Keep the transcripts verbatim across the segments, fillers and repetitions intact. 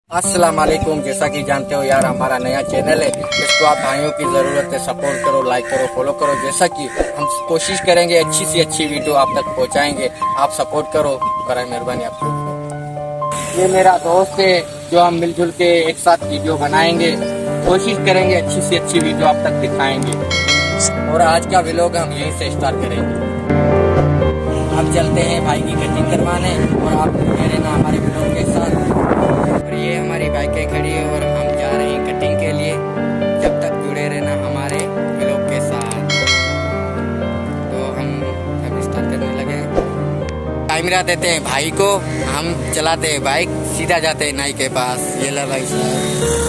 अस्सलाम वालेकुम। जैसा कि जानते हो यार, हमारा नया चैनल है, इसको आप भाइयों की ज़रूरत है, सपोर्ट करो, लाइक करो, फॉलो करो। जैसा कि हम कोशिश करेंगे अच्छी सी अच्छी वीडियो आप तक पहुंचाएंगे, आप सपोर्ट करो, बड़ा मेहरबानी आपको। ये मेरा दोस्त है जो हम मिलजुल के एक साथ वीडियो बनाएंगे, कोशिश करेंगे अच्छी सी अच्छी वीडियो आप तक दिखाएंगे। और आज का व्लॉग हम यहीं से स्टार्ट करेंगे। अब चलते हैं भाई की कटिंग करवाने और आप जुड़े रहना हमारे व्लॉग के साथ। और ये हमारी बाइकें खड़ी है और हम जा रहे हैं कटिंग के लिए। जब तक जुड़े रहना हमारे व्लॉग के साथ। तो हम अब स्टार्ट करने लगे। कैमरा देते हैं भाई को, हम चलाते हैं बाइक, सीधा जाते हैं नाई के पास। ये ला भाई साहब।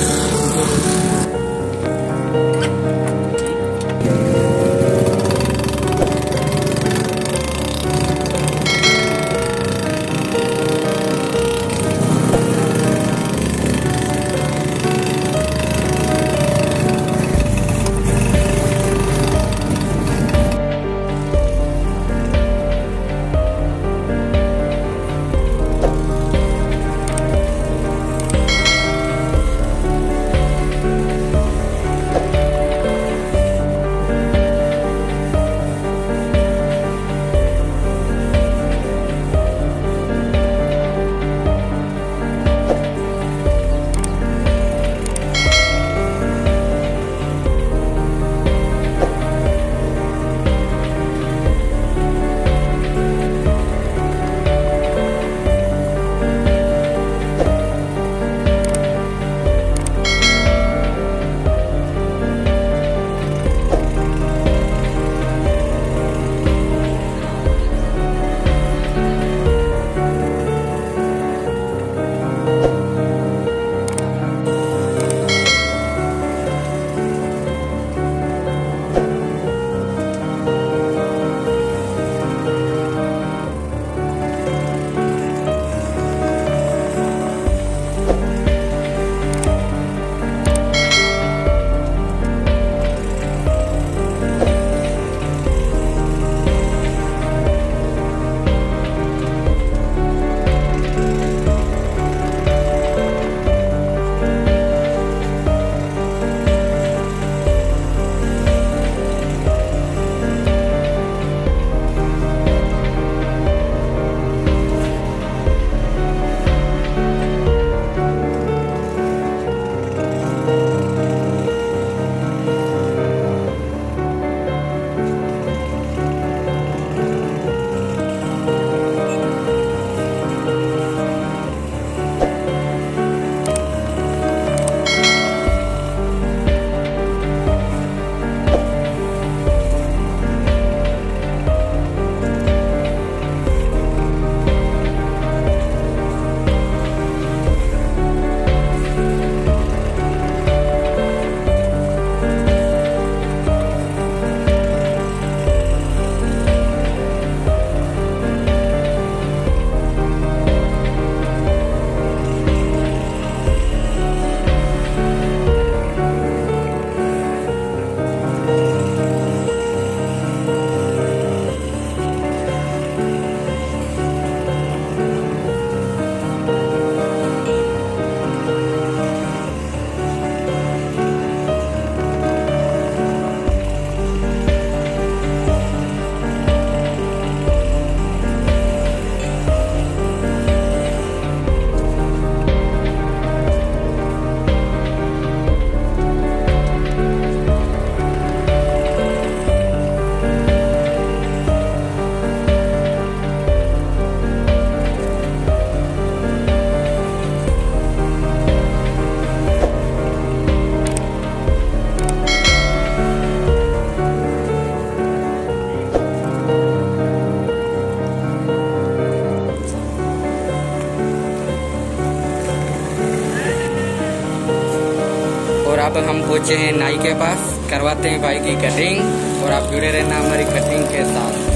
और अब हम पहुंचे हैं नाई के पास, करवाते हैं भाई की कटिंग। और आप जुड़े रहना हमारी कटिंग के साथ।